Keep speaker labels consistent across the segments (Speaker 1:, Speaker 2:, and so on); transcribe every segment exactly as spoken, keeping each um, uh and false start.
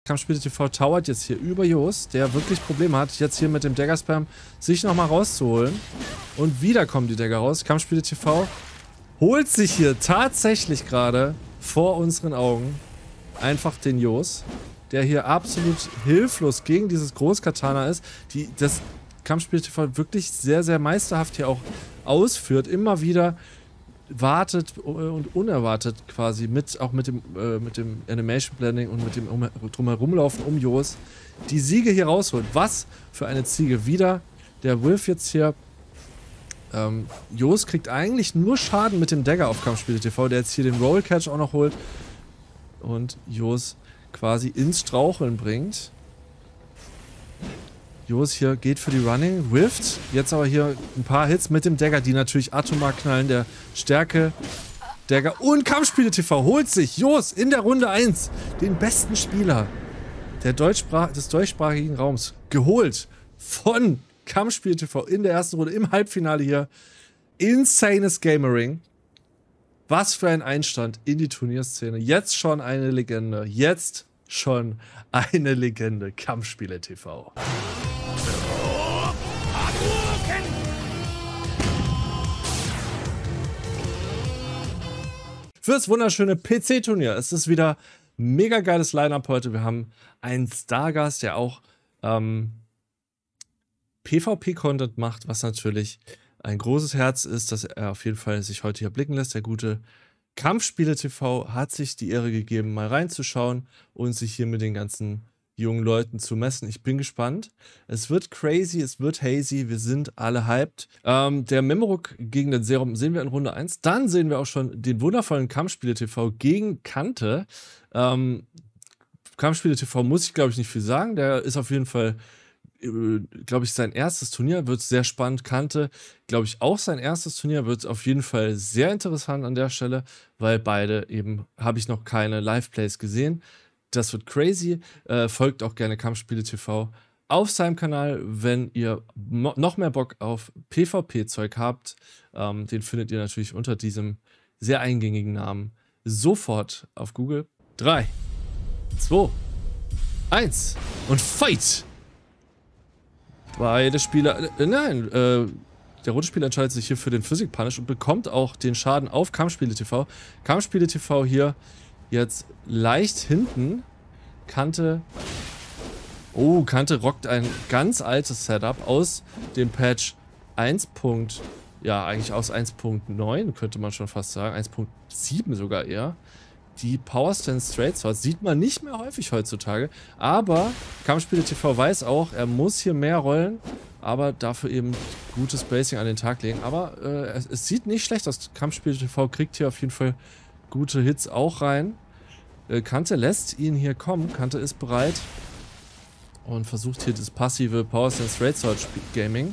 Speaker 1: Kampfspiele T V towert jetzt hier über Jos, der wirklich Probleme hat, jetzt hier mit dem Dagger-Spam sich nochmal rauszuholen. Und wieder kommen die Dagger raus. Kampfspiele T V holt sich hier tatsächlich gerade vor unseren Augen einfach den Jos, der hier absolut hilflos gegen dieses Großkatana ist, die das Kampfspiele T V wirklich sehr, sehr meisterhaft hier auch ausführt, immer wieder wartet und unerwartet quasi mit, auch mit dem, äh, mit dem Animation Blending und mit dem um, drumherumlaufen um Jos, die Siege hier rausholt. Was für eine Ziege. Wieder der Wilf jetzt hier. Ähm, Jos kriegt eigentlich nur Schaden mit dem Dagger auf Kampfspiele T V, der jetzt hier den Roll Catch auch noch holt und Jos quasi ins Straucheln bringt. Jos hier geht für die Running, whifft, jetzt aber hier ein paar Hits mit dem Dagger, die natürlich atomar knallen, der Stärke Dagger und Kampfspiele T V holt sich Jos in der Runde eins den besten Spieler der Deutschsprach des deutschsprachigen Raums geholt von Kampfspiele T V in der ersten Runde im Halbfinale hier. Insanes Gamering. Was für ein Einstand in die Turnierszene. Jetzt schon eine Legende. Jetzt schon eine Legende. Kampfspiele T V. Fürs wunderschöne P C-Turnier. Es ist wieder mega geiles Line-Up heute. Wir haben einen Stargast, der auch ähm, PvP-Content macht, was natürlich ein großes Herz ist, dass er auf jeden Fall sich heute hier blicken lässt. Der gute Kampfspiele T V hat sich die Ehre gegeben, mal reinzuschauen und sich hier mit den ganzen jungen Leuten zu messen. Ich bin gespannt. Es wird crazy, es wird hazy, wir sind alle hyped. Ähm, der Memoruk gegen den Serum sehen wir in Runde eins. Dann sehen wir auch schon den wundervollen Kampfspiele T V gegen Kante. Ähm, Kampfspiele T V muss ich, glaube ich, nicht viel sagen. Der ist auf jeden Fall, äh, glaube ich, sein erstes Turnier. Wird sehr spannend. Kante, glaube ich, auch sein erstes Turnier. Wird auf jeden Fall sehr interessant an der Stelle, weil beide eben, habe ich noch keine Live-Plays gesehen. Das wird crazy. Äh, folgt auch gerne Kampfspiele T V auf seinem Kanal, wenn ihr noch mehr Bock auf PvP-Zeug habt. Ähm, den findet ihr natürlich unter diesem sehr eingängigen Namen sofort auf Google. drei, zwei, eins und Fight! Beide Spieler. Äh, nein, äh, der rote Spieler entscheidet sich hier für den Physic Punish und bekommt auch den Schaden auf Kampfspiele T V. Kampfspiele T V hier jetzt leicht hinten. Kante. Oh, Kante rockt ein ganz altes Setup aus dem Patch eins. Ja, eigentlich aus eins Punkt neun könnte man schon fast sagen. eins Punkt sieben sogar eher. Die Power Stance Straight Swords sieht man nicht mehr häufig heutzutage. Aber Kampfspiele T V weiß auch, er muss hier mehr rollen. Aber dafür eben gutes Spacing an den Tag legen. Aber äh, es, es sieht nicht schlecht aus. Kampfspiele T V kriegt hier auf jeden Fall gute Hits auch rein. Äh, Kante lässt ihn hier kommen. Kante ist bereit. Und versucht hier das passive Power Stance Straight Sword Gaming.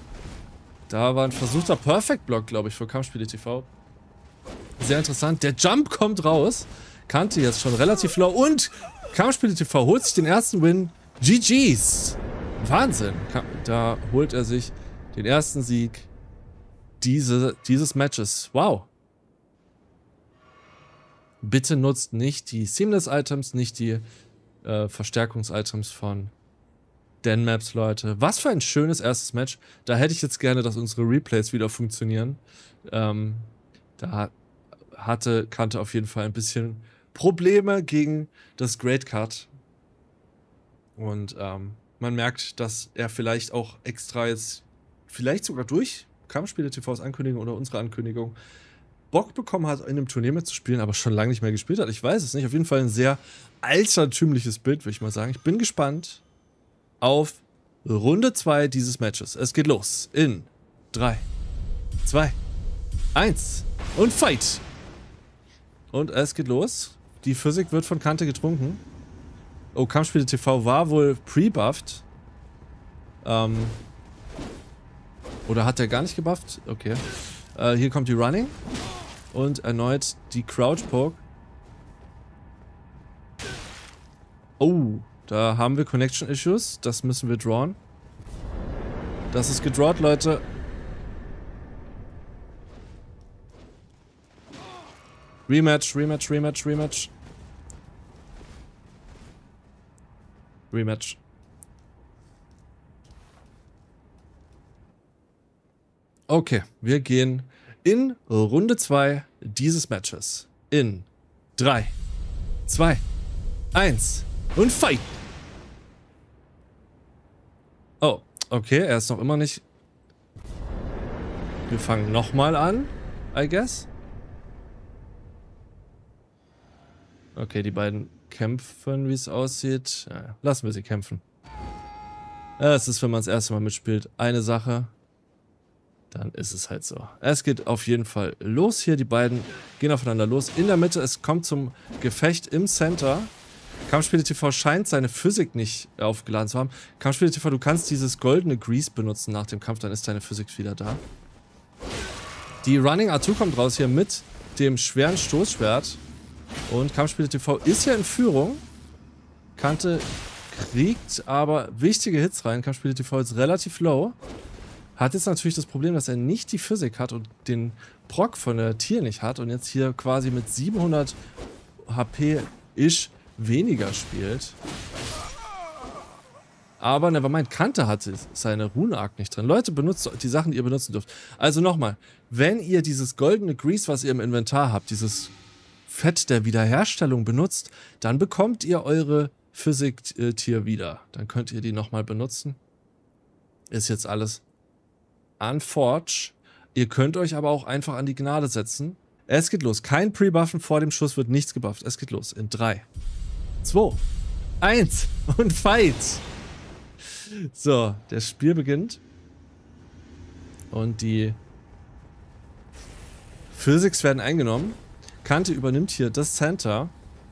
Speaker 1: Da war ein versuchter Perfect Block, glaube ich, für Kampfspiele T V. Sehr interessant. Der Jump kommt raus. Kante jetzt schon relativ low. Und Kampfspiele T V holt sich den ersten Win. G G's. Wahnsinn. Da holt er sich den ersten Sieg diese, dieses Matches. Wow. Bitte nutzt nicht die Seamless-Items, nicht die äh, Verstärkungs-Items von Den Maps, Leute. Was für ein schönes erstes Match. Da hätte ich jetzt gerne, dass unsere Replays wieder funktionieren. Ähm, da hatte Kante auf jeden Fall ein bisschen Probleme gegen das Great Cut. Und ähm, man merkt, dass er vielleicht auch extra jetzt, vielleicht sogar durch Kampfspiele T Vs Ankündigung oder unsere Ankündigung, Bock bekommen hat, in einem Turnier mitzuspielen, aber schon lange nicht mehr gespielt hat. Ich weiß es nicht. Auf jeden Fall ein sehr altertümliches Bild, würde ich mal sagen. Ich bin gespannt auf Runde zwei dieses Matches. Es geht los in drei, zwei, eins und Fight! Und es geht los. Die Physik wird von Kante getrunken. Oh, Kampfspiele T V war wohl pre-bufft. Ähm. Oder hat er gar nicht gebufft? Okay. Äh, hier kommt die Running. Und erneut die Crouch Poke. Oh, da haben wir Connection Issues. Das müssen wir drawn. Das ist gedrawt, Leute. Rematch, Rematch, Rematch, Rematch. Rematch. Okay, wir gehen in Runde zwei dieses Matches. In drei, zwei, eins und fight! Oh, okay, er ist noch immer nicht... Wir fangen nochmal an, I guess. Okay, die beiden kämpfen, wie es aussieht. Ja, lassen wir sie kämpfen. Ja, es ist, wenn man das erste Mal mitspielt, eine Sache. Dann ist es halt so. Es geht auf jeden Fall los hier. Die beiden gehen aufeinander los. In der Mitte, es kommt zum Gefecht im Center. Kampfspiele T V scheint seine Physik nicht aufgeladen zu haben. Kampfspiele T V, du kannst dieses goldene Grease benutzen nach dem Kampf, dann ist deine Physik wieder da. Die Running R zwei kommt raus hier mit dem schweren Stoßschwert. Und Kampfspiele T V ist ja in Führung. Kante kriegt aber wichtige Hits rein. Kampfspiele T V ist relativ low. Hat jetzt natürlich das Problem, dass er nicht die Physik hat und den Proc von der Tier nicht hat und jetzt hier quasi mit siebenhundert H P-ish weniger spielt. Aber nevermind, Kante hat seine Rune-Arc nicht drin. Leute, benutzt die Sachen, die ihr benutzen dürft. Also nochmal, wenn ihr dieses goldene Grease, was ihr im Inventar habt, dieses Fett der Wiederherstellung benutzt, dann bekommt ihr eure Physik-Tier wieder. Dann könnt ihr die nochmal benutzen. Ist jetzt alles Unforge. Ihr könnt euch aber auch einfach an die Gnade setzen. Es geht los. Kein Pre-Buffen. Vor dem Schuss wird nichts gebufft. Es geht los. In drei, zwei, eins und Fight! So, das Spiel beginnt. Und die Physics werden eingenommen. Kante übernimmt hier das Center.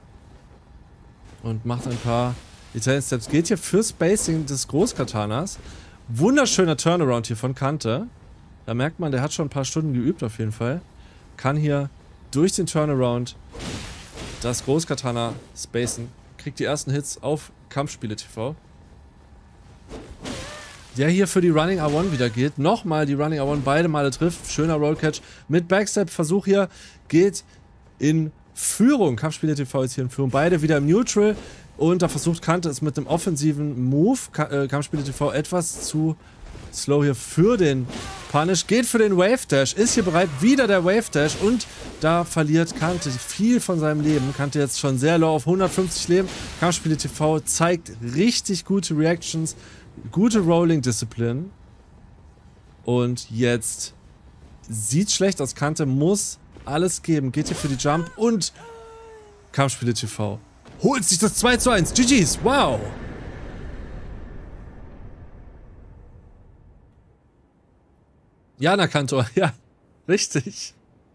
Speaker 1: Und macht ein paar Italian Steps. Geht hier für Spacing des Großkatanas. Wunderschöner Turnaround hier von Kante. Da merkt man, der hat schon ein paar Stunden geübt auf jeden Fall. Kann hier durch den Turnaround das Großkatana spacen. Kriegt die ersten Hits auf Kampfspiele T V. Der hier für die Running R eins wieder geht. Nochmal die Running R eins beide Male trifft. Schöner Rollcatch. Mit Backstep-Versuch hier geht in Führung. Kampfspiele T V ist hier in Führung. Beide wieder im Neutral. Und da versucht Kante es mit dem offensiven Move, Kampfspiele T V, etwas zu slow hier für den Punish. Geht für den Wave Dash, ist hier bereit, wieder der Wave Dash. Und da verliert Kante viel von seinem Leben. Kante jetzt schon sehr low auf hundertfünfzig Leben. Kampfspiele T V zeigt richtig gute Reactions, gute Rolling Discipline. Und jetzt sieht schlecht aus. Kante muss alles geben. Geht hier für die Jump und Kampfspiele T V holt sich das zwei zu eins. G G's. Wow. Ja, Nakantor. Ja, richtig.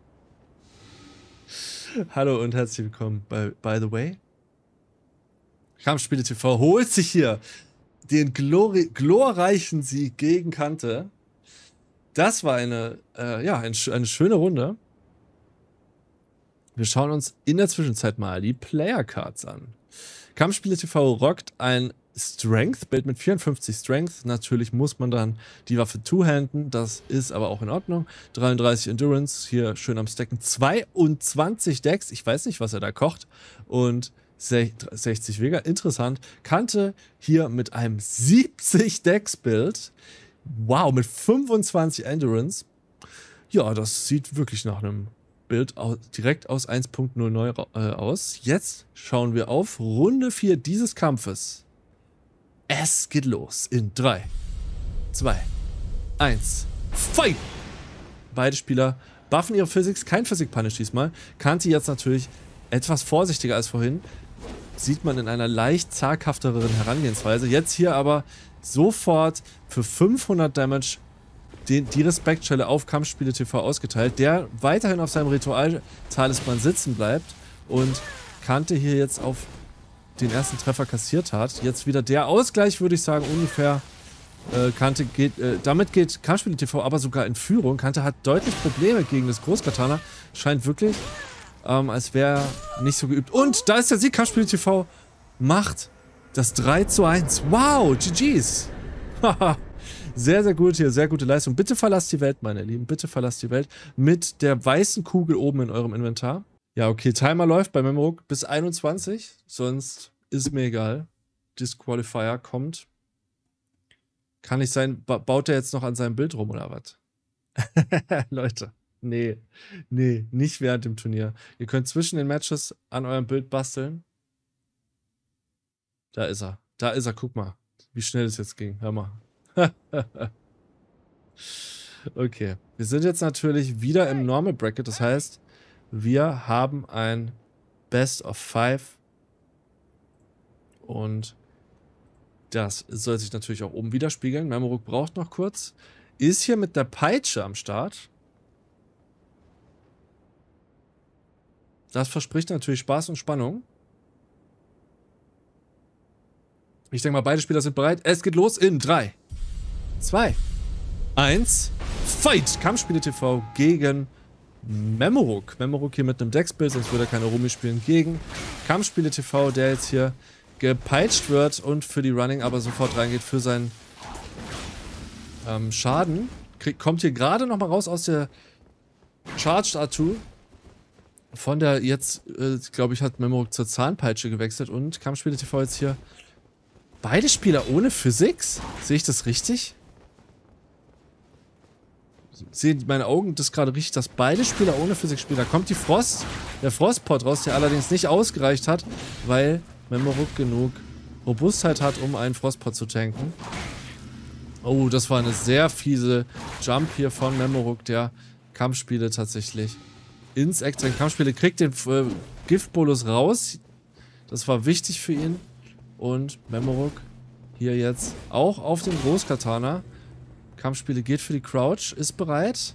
Speaker 1: Hallo und herzlich willkommen bei By the Way. Kampfspiele T V holt sich hier den glori glorreichen Sieg gegen Kante. Das war eine, äh, ja, ein, eine schöne Runde. Wir schauen uns in der Zwischenzeit mal die Player Cards an. Kampfspiele T V rockt ein Strength-Bild mit vierundfünfzig Strength. Natürlich muss man dann die Waffe two-handen. Das ist aber auch in Ordnung. dreiunddreißig Endurance. Hier schön am Stacken. zweiundzwanzig Dex. Ich weiß nicht, was er da kocht. Und sechzig Vega. Interessant. Kante hier mit einem siebzig Dex-Bild. Wow, mit fünfundzwanzig Endurance. Ja, das sieht wirklich nach einem Bild aus, direkt aus eins Punkt null neu äh, aus. Jetzt schauen wir auf Runde vier dieses Kampfes. Es geht los in drei, zwei, eins, Fight! Beide Spieler buffen ihre Physics, kein Physik-Punish diesmal. Kante jetzt natürlich etwas vorsichtiger als vorhin. Sieht man in einer leicht zaghafteren Herangehensweise. Jetzt hier aber sofort für fünfhundert Damage Die, die Respektschelle auf Kampfspiele T V ausgeteilt, der weiterhin auf seinem Ritual-Talisman sitzen bleibt und Kante hier jetzt auf den ersten Treffer kassiert hat. Jetzt wieder der Ausgleich, würde ich sagen, ungefähr. Äh, Kante geht, äh, damit geht Kampfspiele T V aber sogar in Führung. Kante hat deutlich Probleme gegen das Großkatana. Scheint wirklich, ähm, als wäre er nicht so geübt. Und da ist der Sieg. Kampfspiele T V macht das drei zu eins. Wow, G G's. Haha. Sehr, sehr gut hier, sehr gute Leistung. Bitte verlasst die Welt, meine Lieben. Bitte verlasst die Welt mit der weißen Kugel oben in eurem Inventar. Ja, okay, Timer läuft bei Memoruk bis einundzwanzig, sonst ist mir egal. Disqualifier kommt. Kann nicht sein, ba baut er jetzt noch an seinem Bild rum oder was? Leute, nee, nee, nicht während dem Turnier. Ihr könnt zwischen den Matches an eurem Bild basteln. Da ist er, da ist er, guck mal, wie schnell es jetzt ging, hör mal. Okay, wir sind jetzt natürlich wieder im Normal Bracket, das heißt, wir haben ein Best of Five und das soll sich natürlich auch oben widerspiegeln. Memoruk braucht noch kurz. Ist hier mit der Peitsche am Start. Das verspricht natürlich Spaß und Spannung. Ich denke mal, beide Spieler sind bereit. Es geht los in drei, zwei, eins, Fight! Kampfspiele T V gegen Memoruk. Memoruk hier mit einem Dex-Bild, sonst würde er keine Rumi spielen, gegen Kampfspiele T V, der jetzt hier gepeitscht wird und für die Running aber sofort reingeht für seinen ähm, Schaden. Krieg, kommt hier gerade nochmal raus aus der Charged R zwei. Von der jetzt, äh, glaube ich, hat Memoruk zur Zahnpeitsche gewechselt und Kampfspiele T V jetzt hier beide Spieler ohne Physics? Sehe ich das richtig? Sehen meine Augen das gerade richtig, dass beide Spieler ohne Physik spielen. Da kommt die Frost, der Frostpot raus, der allerdings nicht ausgereicht hat, weil Memoruk genug Robustheit hat, um einen Frostpot zu tanken. Oh, das war eine sehr fiese Jump hier von Memoruk, der Kampfspiele tatsächlich ins Eck drängt. Kampfspiele kriegt den äh, Giftbolus raus. Das war wichtig für ihn. Und Memoruk hier jetzt auch auf den Großkatana. Kampfspiele geht für die Crouch, ist bereit.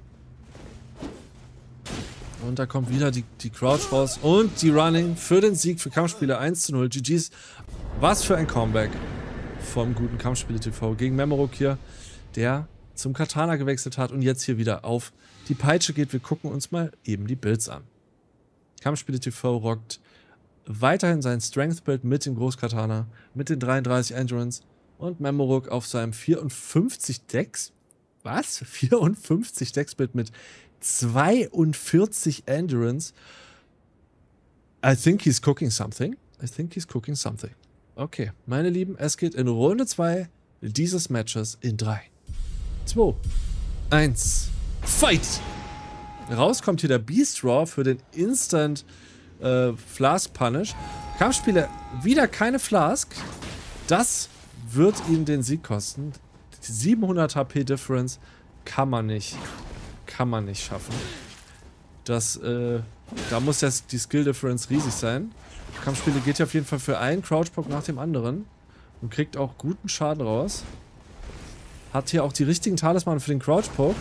Speaker 1: Und da kommt wieder die, die Crouch raus. Und die Running für den Sieg für Kampfspiele eins zu null. G Gs. Was für ein Comeback vom guten Kampfspiele T V gegen Memoruk hier, der zum Katana gewechselt hat und jetzt hier wieder auf die Peitsche geht. Wir gucken uns mal eben die Builds an. Kampfspiele T V rockt weiterhin sein Strength-Build mit dem Großkatana, mit den dreiunddreißig Endurance. Und Memoruk auf seinem vierundfünfzig Dex. Was? vierundfünfzig Dex-Bild mit zweiundvierzig Endurance. I think he's cooking something. I think he's cooking something. Okay, meine Lieben, es geht in Runde zwei dieses Matches in drei, zwei, eins, Fight! Raus kommt hier der Beast Raw für den Instant äh, Flask Punish. Kampfspieler wieder keine Flask. Das wird ihn den Sieg kosten. Die siebenhundert H P Difference kann man nicht, kann man nicht schaffen. Das, äh, da muss das, die Skill Difference riesig sein. Kampfspiele geht ja auf jeden Fall für einen Crouchpoke nach dem anderen und kriegt auch guten Schaden raus. Hat hier auch die richtigen Talisman für den Crouchpoke.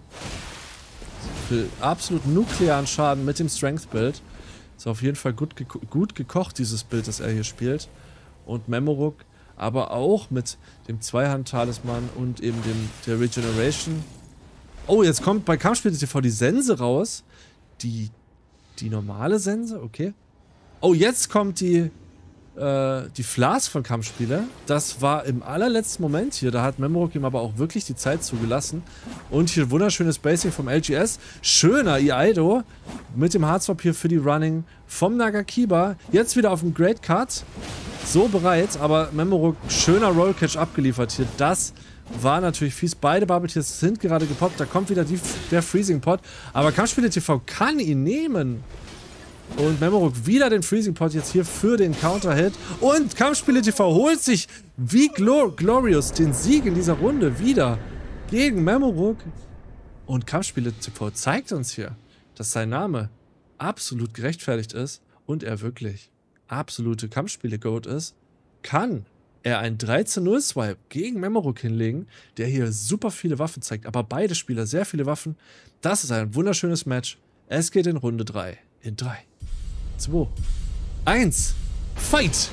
Speaker 1: Für absolut nuklearen Schaden mit dem Strength-Bild. Ist auf jeden Fall gut, geko gut gekocht, dieses Bild, das er hier spielt. Und Memoruk aber auch mit dem Zweihand-Talisman und eben dem der Regeneration. Oh, jetzt kommt bei Kampfspiele T V die Sense raus. Die, die normale Sense, okay. Oh, jetzt kommt die, äh, die Flask von Kampfspiele. Das war im allerletzten Moment hier. Da hat Memoruk ihm aber auch wirklich die Zeit zugelassen. Und hier wunderschönes Basing vom L G S. Schöner Iaido mit dem Hardswap hier für die Running vom Nagakiba. Jetzt wieder auf dem Great Cut. So bereit, aber Memoruk schöner Rollcatch abgeliefert hier. Das war natürlich fies. Beide Bubble Tears sind gerade gepoppt. Da kommt wieder die, der Freezing Pot. Aber Kampfspiele T V kann ihn nehmen. Und Memoruk wieder den Freezing Pot jetzt hier für den Counter-Hit. Und Kampfspiele T V holt sich wie Glor Glorious den Sieg in dieser Runde wieder gegen Memoruk. Und Kampfspiele T V zeigt uns hier, dass sein Name absolut gerechtfertigt ist und er wirklich absolute Kampfspiele-Goat ist, kann er einen drei zu null Swipe gegen Memoruk hinlegen, der hier super viele Waffen zeigt, aber beide Spieler sehr viele Waffen. Das ist ein wunderschönes Match. Es geht in Runde drei. In drei, zwei, eins, Fight!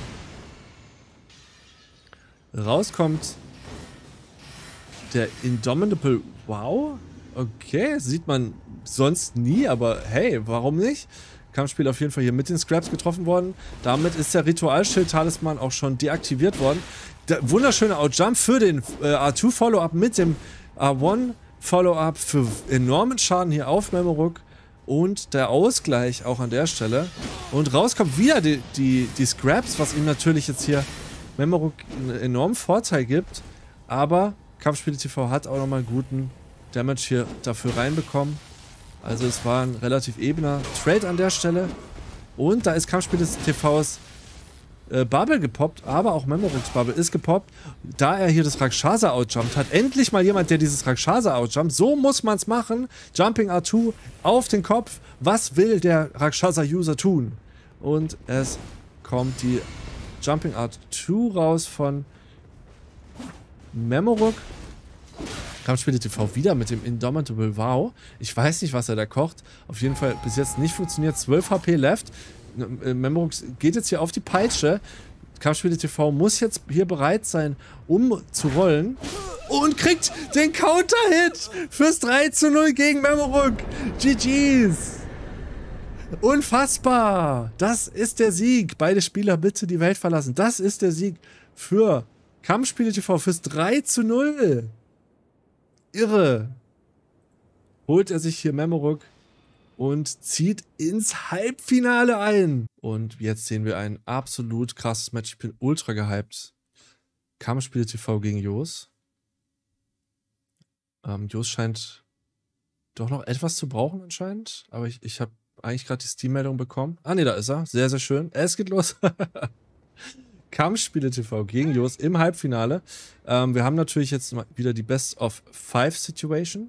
Speaker 1: Rauskommt der Indomitable Wow. Okay, sieht man sonst nie, aber hey, warum nicht? Kampfspiel auf jeden Fall hier mit den Scraps getroffen worden. Damit ist der Ritualschild-Talisman auch schon deaktiviert worden. Der wunderschöne Outjump für den äh, R zwei Follow-up mit dem R eins Follow-up für enormen Schaden hier auf Memoruk. Und der Ausgleich auch an der Stelle. Und raus kommt wieder die, die, die Scraps, was ihm natürlich jetzt hier Memoruk einen enormen Vorteil gibt, aber Kampfspiele T V hat auch nochmal guten Damage hier dafür reinbekommen. Also es war ein relativ ebener Trade an der Stelle. Und da ist Kampfspiele T Vs äh, Bubble gepoppt, aber auch Memoruks Bubble ist gepoppt, da er hier das Rakshasa outjumpt hat. Endlich mal jemand, der dieses Rakshasa outjumpt. So muss man es machen. Jumping R zwei auf den Kopf. Was will der Rakshasa-User tun? Und es kommt die Jumping R zwei raus von Memoruk. Kampfspiele T V wieder mit dem Indomitable Wow. Ich weiß nicht, was er da kocht. Auf jeden Fall bis jetzt nicht funktioniert. zwölf H P left. Memoruk geht jetzt hier auf die Peitsche. Kampfspiele T V muss jetzt hier bereit sein, um zu rollen. Und kriegt den Counter-Hit fürs drei zu null gegen Memoruk. G G's. Unfassbar. Das ist der Sieg. Beide Spieler bitte die Welt verlassen. Das ist der Sieg für Kampfspiele T V fürs drei zu null. Irre. Holt er sich hier Memoruk und zieht ins Halbfinale ein. Und jetzt sehen wir ein absolut krasses Match. Ich bin ultra gehypt. Kampfspiele T V gegen Jos. Ähm, Jos scheint doch noch etwas zu brauchen anscheinend. Aber ich, ich habe eigentlich gerade die Steam-Meldung bekommen. Ah ne, da ist er. Sehr, sehr schön. Es geht los. Kampfspiele T V gegen Jos im Halbfinale. Ähm, wir haben natürlich jetzt mal wieder die Best of Five Situation.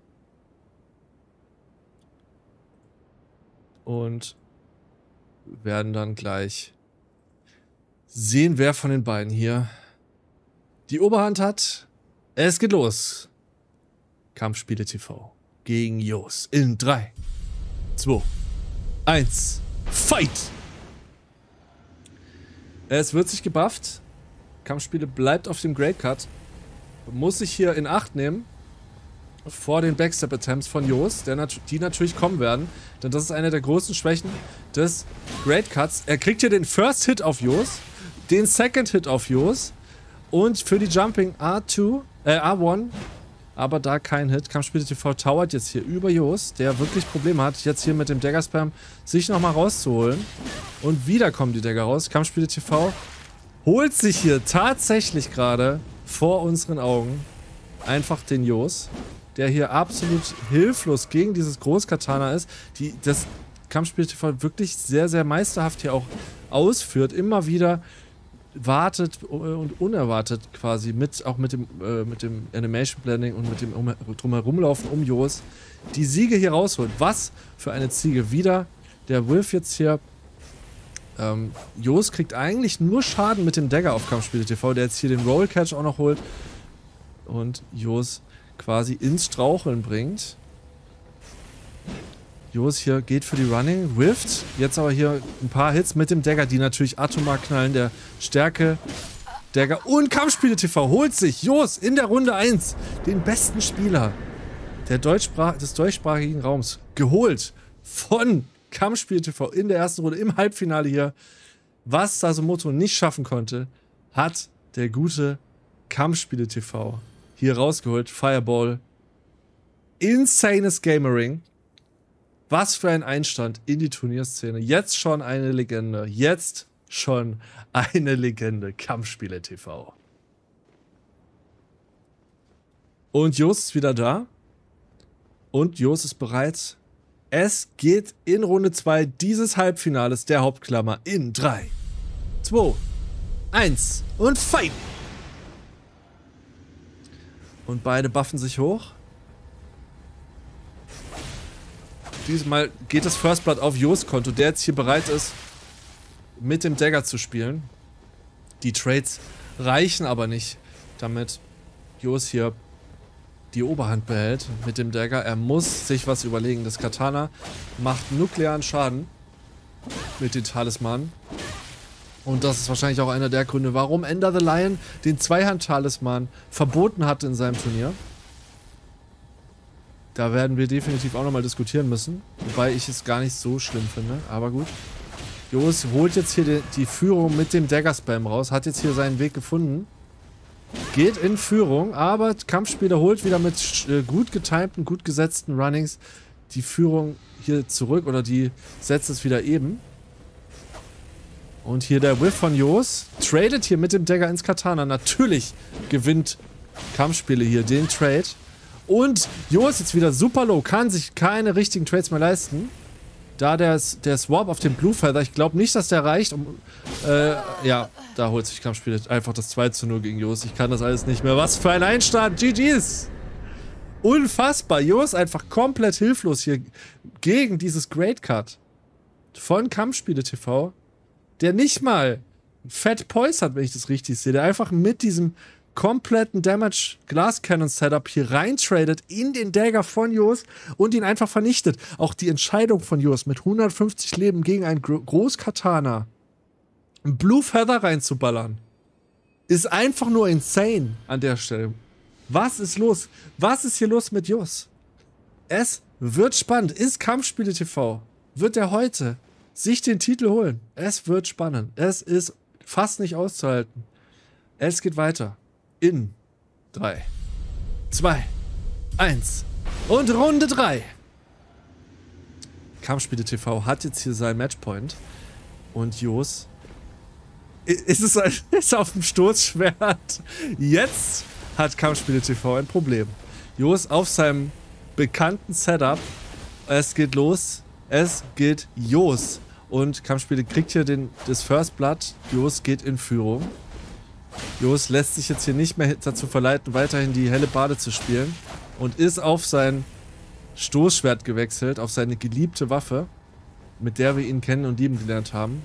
Speaker 1: Und werden dann gleich sehen, wer von den beiden hier die Oberhand hat. Es geht los. Kampfspiele T V gegen Jos in drei, zwei, eins, Fight! Es wird sich gebufft. Kampfspiele bleibt auf dem Great Cut. Muss sich hier in Acht nehmen. Vor den Backstep-Attempts von Jos, der nat die natürlich kommen werden. Denn das ist eine der großen Schwächen des Great Cuts. Er kriegt hier den First Hit auf Jos, den Second Hit auf Jos und für die Jumping R zwei, äh, R eins, aber da kein Hit. Kampfspiele T V towert jetzt hier über Jos, der wirklich Probleme hat, jetzt hier mit dem Dagger-Spam sich nochmal rauszuholen. Und wieder kommen die Dagger raus. Kampfspiele T V holt sich hier tatsächlich gerade vor unseren Augen einfach den Jos, der hier absolut hilflos gegen dieses Großkatana ist, die das Kampfspiel T V wirklich sehr, sehr meisterhaft hier auch ausführt, immer wieder wartet und unerwartet quasi, mit auch mit dem, äh, mit dem Animation Blending und mit dem um, Drumherumlaufen um Jos, die Siege hier rausholt. Was für eine Ziege. Wieder der Wolf jetzt hier. Ähm, Jos kriegt eigentlich nur Schaden mit dem Dagger auf Kampfspiele T V, der jetzt hier den Roll Catch auch noch holt und Jos quasi ins Straucheln bringt. Jos hier geht für die Running, whifft. Jetzt aber hier ein paar Hits mit dem Dagger, die natürlich atomar knallen. Der Stärke Dagger und Kampfspiele T V holt sich Jos in der Runde eins den besten Spieler der Deutschsprach des deutschsprachigen Raums geholt von Kampfspiele T V in der ersten Runde im Halbfinale hier. Was Sasumoto nicht schaffen konnte, hat der gute Kampfspiele T V hier rausgeholt. Fireball. Insanes Gamering. Was für ein Einstand in die Turnierszene. Jetzt schon eine Legende. Jetzt schon eine Legende. Kampfspiele T V. Und Jos ist wieder da. Und Jos ist bereit. Es geht in Runde zwei dieses Halbfinales der Hauptklammer in drei, zwei, eins und Fight! Und beide buffen sich hoch. Diesmal geht das First Blood auf Jos Konto, der jetzt hier bereit ist, mit dem Dagger zu spielen. Die Trades reichen aber nicht, damit Jos hier die Oberhand behält mit dem Dagger. Er muss sich was überlegen. Das Katana macht nuklearen Schaden mit den Talismanen. Und das ist wahrscheinlich auch einer der Gründe, warum Ender the Lion den Zweihand-Talisman verboten hat in seinem Turnier. Da werden wir definitiv auch nochmal diskutieren müssen. Wobei ich es gar nicht so schlimm finde. Aber gut. Jos holt jetzt hier die, die Führung mit dem Dagger-Spam raus. Hat jetzt hier seinen Weg gefunden. Geht in Führung. Aber Kampfspieler holt wieder mit äh, gut getimten, gut gesetzten Runnings die Führung hier zurück. Oder die setzt es wieder eben. Und hier der Whiff von Jos. Tradet hier mit dem Dagger ins Katana. Natürlich gewinnt Kampfspiele hier den Trade. Und Jos jetzt wieder super low. Kann sich keine richtigen Trades mehr leisten. Da der, der Swap auf den Blue Feather, ich glaube nicht, dass der reicht, um... Äh, ja, da holt sich Kampfspiele einfach das zwei zu null gegen Jos. Ich kann das alles nicht mehr. Was für ein Einstand. G G's. Unfassbar. Jos einfach komplett hilflos hier gegen dieses Great Cut von Kampfspiele T V, der nicht mal Fat Poise hat, wenn ich das richtig sehe, der einfach mit diesem kompletten Damage Glass Cannon Setup hier reintradet in den Dagger von Jos und ihn einfach vernichtet. Auch die Entscheidung von Jos mit hundertfünfzig Leben gegen einen Großkatana einen Blue Feather reinzuballern, ist einfach nur insane an der Stelle. Was ist los? Was ist hier los mit Jos? Es wird spannend. Ist Kampfspiele T V? Wird er heute sich den Titel holen? Es wird spannend. Es ist fast nicht auszuhalten. Es geht weiter. In drei, zwei, eins und Runde drei. Kampfspiele T V hat jetzt hier seinen Matchpoint. Und Jos ist es ist auf dem Stoßschwert. Jetzt hat Kampfspiele T V ein Problem. Jos auf seinem bekannten Setup. Es geht los. Es geht Jos. Und Kampfspiele kriegt hier den, das First Blood. Jos geht in Führung. Jos lässt sich jetzt hier nicht mehr dazu verleiten, weiterhin die Hellebarde zu spielen. Und ist auf sein Stoßschwert gewechselt. Auf seine geliebte Waffe. Mit der wir ihn kennen und lieben gelernt haben.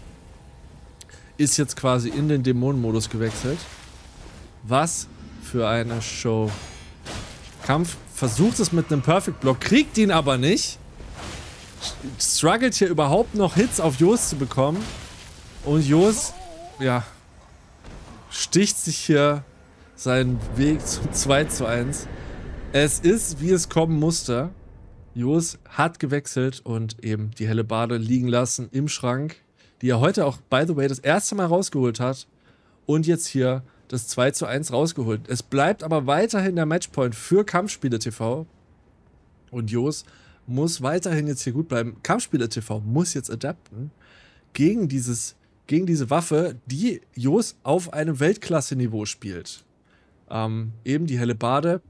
Speaker 1: Ist jetzt quasi in den Dämonenmodus gewechselt. Was für eine Show. Kampf versucht es mit einem Perfect Block, kriegt ihn aber nicht. Struggelt hier überhaupt noch Hits auf Jos zu bekommen. Und Jos, ja, sticht sich hier seinen Weg zum zwei zu eins. Es ist, wie es kommen musste. Jos hat gewechselt und eben die Hellebarde liegen lassen im Schrank, die er heute auch, by the way, das erste Mal rausgeholt hat. Und jetzt hier das zwei zu eins rausgeholt. Es bleibt aber weiterhin der Matchpoint für Kampfspiele T V. Und Jos muss weiterhin jetzt hier gut bleiben. Kampfspiele T V muss jetzt adapten gegen, dieses, gegen diese Waffe, die Jos auf einem Weltklasse-Niveau spielt. Ähm, eben die Hellebarde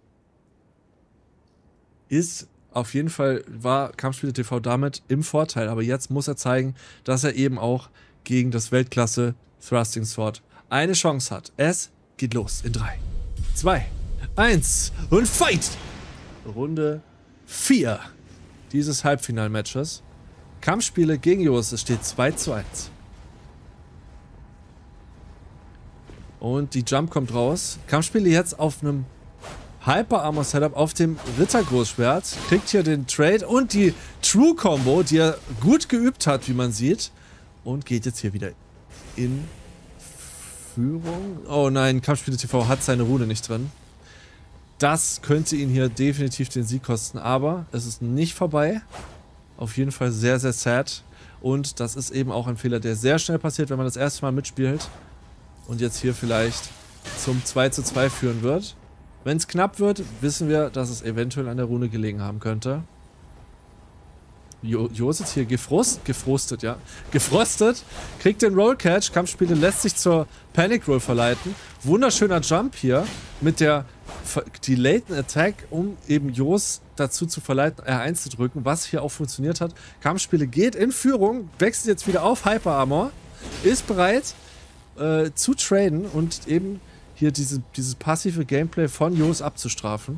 Speaker 1: ist auf jeden Fall, war Kampfspiele T V damit im Vorteil. Aber jetzt muss er zeigen, dass er eben auch gegen das Weltklasse Thrusting Sword eine Chance hat. Es geht los in drei, zwei, eins und Fight! Runde vier dieses Halbfinal-Matches. Kampfspiele gegen Jos, es steht zwei zu eins. Und die Jump kommt raus. Kampfspiele jetzt auf einem Hyper Armor Setup auf dem Rittergroßschwert. Kriegt hier den Trade und die True Combo, die er gut geübt hat, wie man sieht. Und geht jetzt hier wieder in Führung. Oh nein, Kampfspiele T V hat seine Rune nicht drin. Das könnte ihn hier definitiv den Sieg kosten, aber es ist nicht vorbei. Auf jeden Fall sehr, sehr sad. Und das ist eben auch ein Fehler, der sehr schnell passiert, wenn man das erste Mal mitspielt. Und jetzt hier vielleicht zum zwei zu zwei führen wird. Wenn es knapp wird, wissen wir, dass es eventuell an der Rune gelegen haben könnte. Jo Jos jetzt hier gefrost, gefrostet, ja. Gefrostet, kriegt den Rollcatch. Kampfspiele lässt sich zur Panic Roll verleiten. Wunderschöner Jump hier mit der Delayed Attack, um eben Jos dazu zu verleiten, R eins zu drücken, was hier auch funktioniert hat. Kampfspiele geht in Führung, wechselt jetzt wieder auf Hyper Armor, ist bereit äh, zu traden und eben hier diese, dieses passive Gameplay von Jos abzustrafen.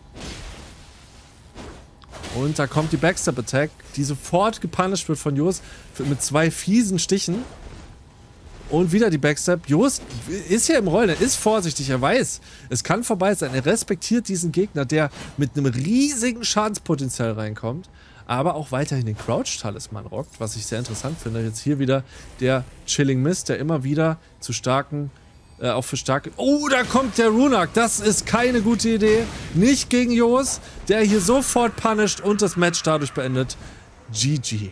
Speaker 1: Und da kommt die Backstep Attack, die sofort gepunished wird von Jos mit zwei fiesen Stichen. Und wieder die Backstep. Jos ist hier im Rollen, er ist vorsichtig, er weiß, es kann vorbei sein. Er respektiert diesen Gegner, der mit einem riesigen Schadenspotenzial reinkommt, aber auch weiterhin den Crouch-Talisman rockt, was ich sehr interessant finde. Jetzt hier wieder der Chilling Mist, der immer wieder zu starken, äh, auch für starke... Oh, da kommt der Runak, das ist keine gute Idee. Nicht gegen Jos, der hier sofort punished und das Match dadurch beendet. G G.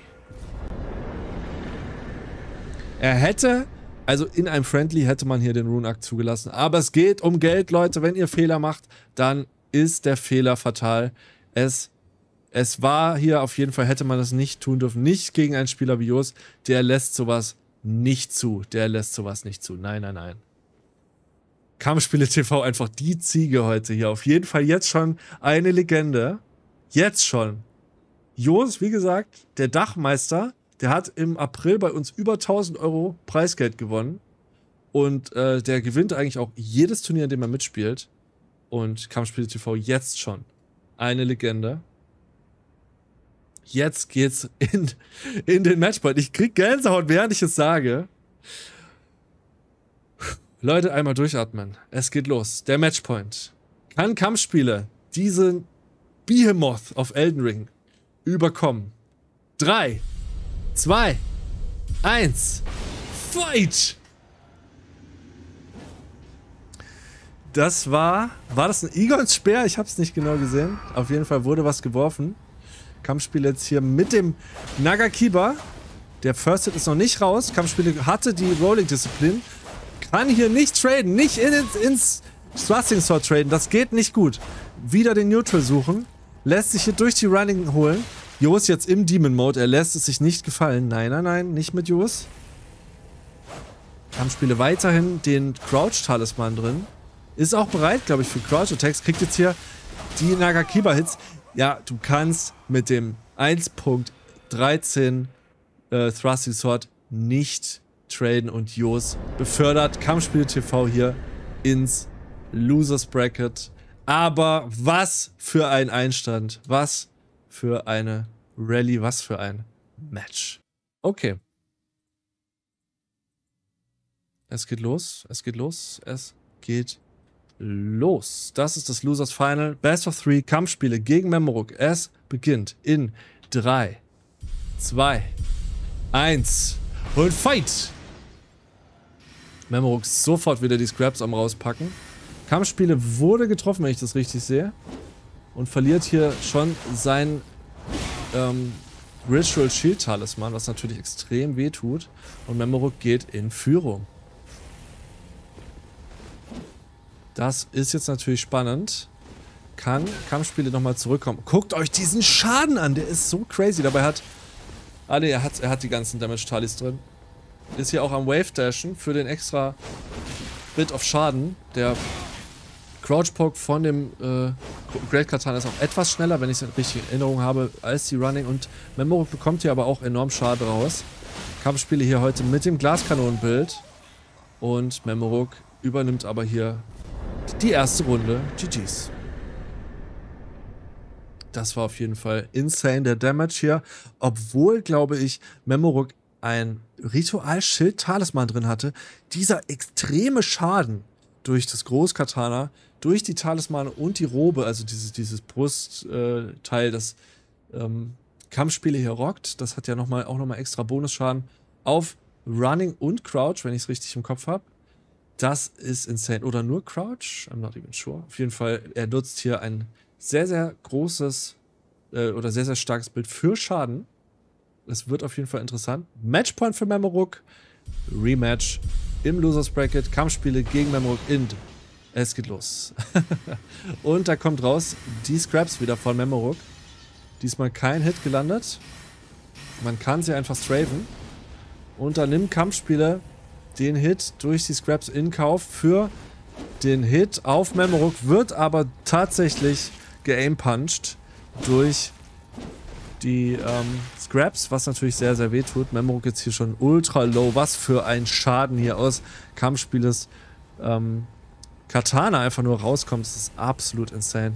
Speaker 1: Er hätte... Also in einem Friendly hätte man hier den Runak zugelassen. Aber es geht um Geld, Leute. Wenn ihr Fehler macht, dann ist der Fehler fatal. Es, es war hier auf jeden Fall, hätte man das nicht tun dürfen. Nicht gegen einen Spieler wie Jos. Der lässt sowas nicht zu. Der lässt sowas nicht zu. Nein, nein, nein. Kampfspiele T V einfach die Ziege heute hier. Auf jeden Fall jetzt schon eine Legende. Jetzt schon. Jos, wie gesagt, der Dachmeister, der hat im April bei uns über tausend Euro Preisgeld gewonnen. Und äh, der gewinnt eigentlich auch jedes Turnier, in dem er mitspielt. Und Kampfspiele T V jetzt schon eine Legende. Jetzt geht's in, in den Matchpoint. Ich krieg Gänsehaut, während ich es sage. Leute, einmal durchatmen. Es geht los. Der Matchpoint. Kann Kampfspiele diesen Behemoth auf Elden Ring überkommen? Drei, zwei, eins, Fight! Das war... War das ein Egons Speer? Ich hab's nicht genau gesehen. Auf jeden Fall wurde was geworfen. Kampfspiele jetzt hier mit dem Nagakiba. Der First Hit ist noch nicht raus. Kampfspiele hatte die Rolling-Disziplin. Kann hier nicht traden. Nicht in, ins, ins Thrusting Sword traden. Das geht nicht gut. Wieder den Neutral suchen. Lässt sich hier durch die Running holen. Jos jetzt im Demon Mode. Er lässt es sich nicht gefallen. Nein, nein, nein. Nicht mit Jos. Kampfspiele weiterhin den Crouch-Talisman drin. Ist auch bereit, glaube ich, für Crouch-Attacks. Kriegt jetzt hier die Nagakiba-Hits. Ja, du kannst mit dem eins Punkt dreizehn äh, Thrusting Sword nicht traden und Jos befördert Kampfspiele T V hier ins Losers Bracket. Aber was für ein Einstand. Was für eine Rallye. Was für ein Match. Okay. Es geht los. Es geht los. Es geht los. Das ist das Losers Final. Best of Three Kampfspiele gegen Memoruk. Es beginnt in drei, zwei, eins und Fight! Memoruk sofort wieder die Scraps am rauspacken. Kampfspiele wurde getroffen, wenn ich das richtig sehe. Und verliert hier schon sein ähm, Ritual Shield Talisman, was natürlich extrem weh tut. Und Memoruk geht in Führung. Das ist jetzt natürlich spannend. Kann Kampfspiele nochmal zurückkommen. Guckt euch diesen Schaden an, der ist so crazy. Dabei hat... Ah ne, er hat, er hat die ganzen Damage-Talis drin. Ist hier auch am Wave-Dashen für den extra Bit of Schaden. Der Crouch-Poke von dem äh, Great Katana ist auch etwas schneller, wenn ich es richtig in Erinnerung habe, als die Running. Und Memoruk bekommt hier aber auch enorm Schaden raus. Kampfspiele hier heute mit dem Glaskanonenbild. Und Memoruk übernimmt aber hier die erste Runde. G G's. Das war auf jeden Fall insane, der Damage hier. Obwohl, glaube ich, Memoruk ein Ritual-Schild-Talisman drin hatte. Dieser extreme Schaden durch das Großkatana, durch die Talismane und die Robe, also dieses, dieses Brustteil, äh, das ähm, Kampfspiele hier rockt. Das hat ja noch mal, auch nochmal extra Bonusschaden auf Running und Crouch, wenn ich es richtig im Kopf habe. Das ist insane. Oder nur Crouch? I'm not even sure. Auf jeden Fall, er nutzt hier ein sehr, sehr großes äh, oder sehr, sehr starkes Bild für Schaden. Es wird auf jeden Fall interessant. Matchpoint für Memoruk. Rematch im Losers Bracket. Kampfspiele gegen Memoruk in. Es geht los. Und da kommt raus die Scraps wieder von Memoruk. Diesmal kein Hit gelandet. Man kann sie einfach strafen. Und dann nimmt Kampfspiele den Hit durch die Scraps in Kauf für den Hit auf Memoruk, wird aber tatsächlich geaimpunched durch die ähm, Scraps, was natürlich sehr, sehr weh tut. Memoruk jetzt hier schon ultra low. Was für ein Schaden hier aus Kampfspieles ähm, Katana einfach nur rauskommt. Das ist absolut insane.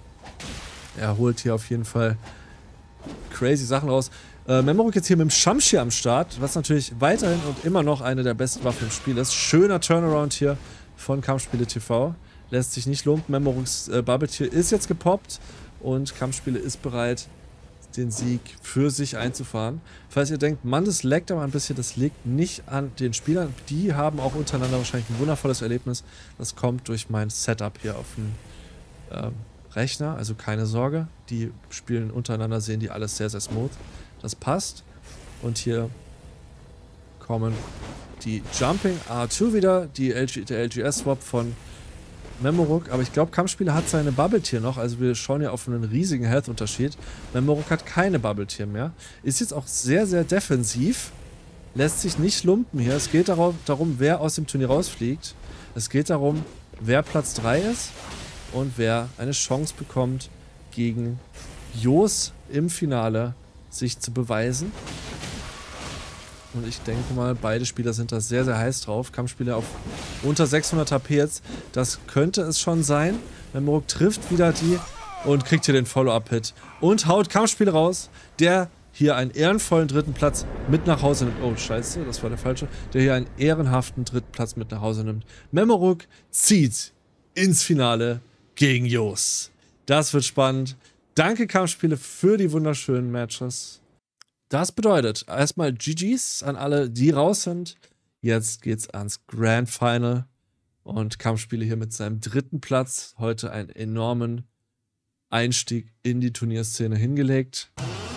Speaker 1: Er holt hier auf jeden Fall crazy Sachen raus. Äh, Memoruk jetzt hier mit dem Shamshi am Start, was natürlich weiterhin und immer noch eine der besten Waffen im Spiel ist. Schöner Turnaround hier von Kampfspiele T V. Lässt sich nicht lumpen. Memoruks äh, Bubble Tier ist jetzt gepoppt und Kampfspiele ist bereit, den Sieg für sich einzufahren. Falls ihr denkt, Mann, das laggt aber ein bisschen, das liegt nicht an den Spielern. Die haben auch untereinander wahrscheinlich ein wundervolles Erlebnis. Das kommt durch mein Setup hier auf dem ähm, Rechner, also keine Sorge. Die spielen untereinander, sehen die alles sehr, sehr smooth. Das passt. Und hier kommen die Jumping R zwei wieder, die L G, der L G S-Swap von Memoruk. Aber ich glaube, Kampfspieler hat seine Bubble-Tier noch. Also wir schauen ja auf einen riesigen Health-Unterschied. Memoruk hat keine Bubble-Tier mehr. Ist jetzt auch sehr, sehr defensiv. lässt sich nicht lumpen hier. Es geht darum, darum, wer aus dem Turnier rausfliegt. Es geht darum, wer Platz drei ist und wer eine Chance bekommt, gegen Jos im Finale sich zu beweisen. Und ich denke mal, beide Spieler sind da sehr, sehr heiß drauf. Kampfspieler auf unter sechshundert H P jetzt. Das könnte es schon sein. Memoruk trifft wieder die und kriegt hier den Follow-up-Hit. Und haut Kampfspieler raus, der hier einen ehrenvollen dritten Platz mit nach Hause nimmt. Oh, scheiße, das war der falsche. Der hier einen ehrenhaften dritten Platz mit nach Hause nimmt. Memoruk zieht ins Finale gegen Jos. Das wird spannend. Danke, Kampfspiele, für die wunderschönen Matches. Das bedeutet erstmal G Gs an alle, die raus sind. Jetzt geht's ans Grand Final. Und Kampfspiele hier mit seinem dritten Platz. Heute einen enormen Einstieg in die Turnierszene hingelegt.